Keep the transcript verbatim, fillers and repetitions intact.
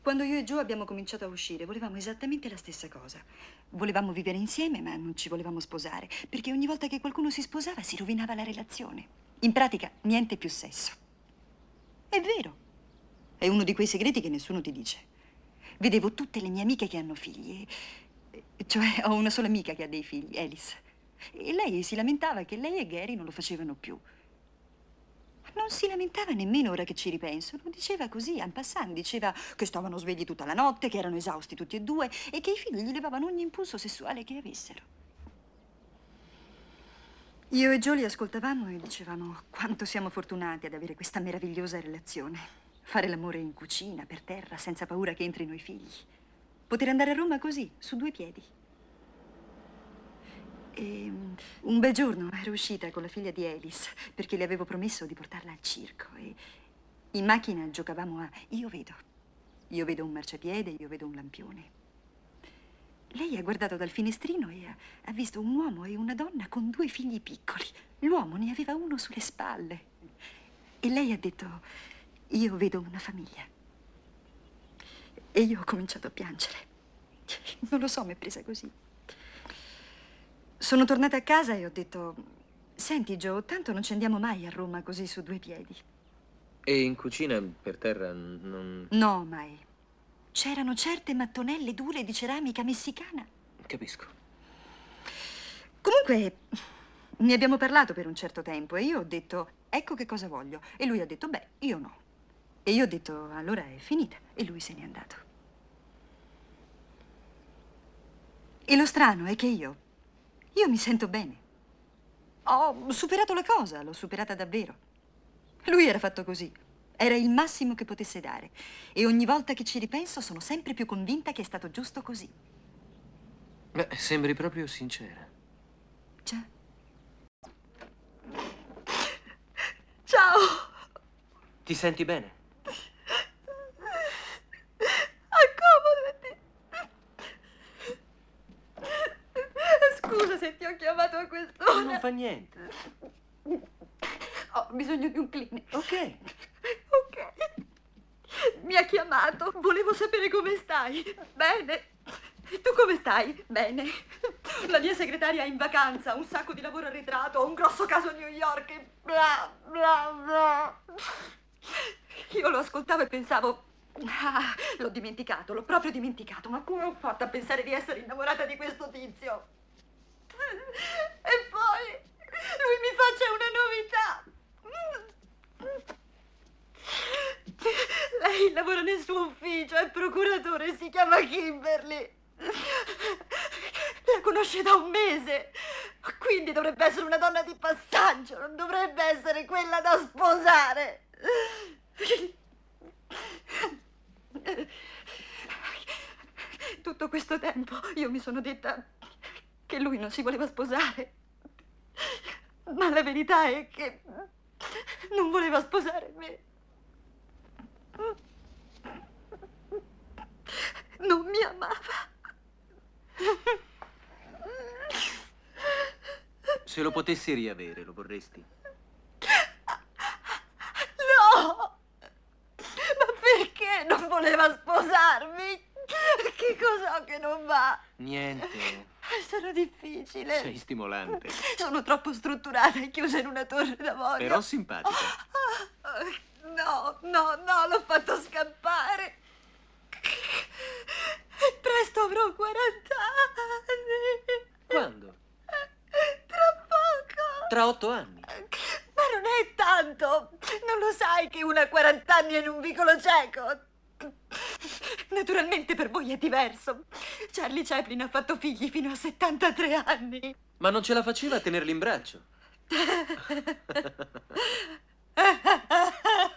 Quando io e Joe abbiamo cominciato a uscire, volevamo esattamente la stessa cosa. Volevamo vivere insieme, ma non ci volevamo sposare, perché ogni volta che qualcuno si sposava si rovinava la relazione. In pratica, niente più sesso. È vero. È uno di quei segreti che nessuno ti dice. Vedevo tutte le mie amiche che hanno figli. Cioè, ho una sola amica che ha dei figli, Alice. E lei si lamentava che lei e Gary non lo facevano più. Non si lamentava nemmeno, ora che ci ripenso. Lo diceva così, en passant. Diceva che stavano svegli tutta la notte, che erano esausti tutti e due e che i figli gli levavano ogni impulso sessuale che avessero. Io e Joe li ascoltavamo e dicevamo quanto siamo fortunati ad avere questa meravigliosa relazione. Fare l'amore in cucina, per terra, senza paura che entrino i figli. Poter andare a Roma così, su due piedi. E un bel giorno ero uscita con la figlia di Alice perché le avevo promesso di portarla al circo e in macchina giocavamo a io vedo. Io vedo un marciapiede, io vedo un lampione. Lei ha guardato dal finestrino e ha, ha visto un uomo e una donna con due figli piccoli. L'uomo ne aveva uno sulle spalle. E lei ha detto, io vedo una famiglia. E io ho cominciato a piangere. Non lo so, mi è presa così. Sono tornata a casa e ho detto, senti Joe, tanto non ci andiamo mai a Roma così su due piedi. E in cucina, per terra, non... No, mai. C'erano certe mattonelle dure di ceramica messicana. Capisco. Comunque, ne abbiamo parlato per un certo tempo e io ho detto, ecco che cosa voglio. E lui ha detto, beh, io no. E io ho detto, allora è finita. E lui se n'è andato. E lo strano è che io, io mi sento bene. Ho superato la cosa, l'ho superata davvero. Lui era fatto così. Era il massimo che potesse dare. E ogni volta che ci ripenso sono sempre più convinta che è stato giusto così. Beh, sembri proprio sincera. Già. Ciao! Ti senti bene? Accomodati! Scusa se ti ho chiamato a quest'ora. Non fa niente. Ho bisogno di un clinic. Ok. Ok. Mi ha chiamato. Volevo sapere come stai. Bene. E tu come stai? Bene. La mia segretaria è in vacanza, un sacco di lavoro arretrato, ho un grosso caso a New York e bla bla bla. Io lo ascoltavo e pensavo, ah, l'ho dimenticato, l'ho proprio dimenticato, ma come ho fatto a pensare di essere innamorata di questo tizio? E poi lui mi faccia una novità. Lei lavora nel suo ufficio, è procuratore, si chiama Kimberly. La conosce da un mese, quindi dovrebbe essere una donna di passaggio, non dovrebbe essere quella da sposare. Tutto questo tempo io mi sono detta che lui non si voleva sposare, ma la verità è che non voleva sposare me. Non mi amava. Se lo potessi riavere, lo vorresti? No! Ma perché non voleva sposarmi? Che cos'ho che non va? Niente. Sono difficile. Sei stimolante. Sono troppo strutturata e chiusa in una torre d'avorio. Però simpatica. No, no, no, l'ho fatto scappare. E presto avrò quaranta anni. Quando? Tra poco. Tra otto anni. Ma non è tanto. Non lo sai che una a quaranta anni è in un vicolo cieco? Naturalmente per voi è diverso. Charlie Chaplin ha fatto figli fino a settantatré anni. Ma non ce la faceva a tenerli in braccio?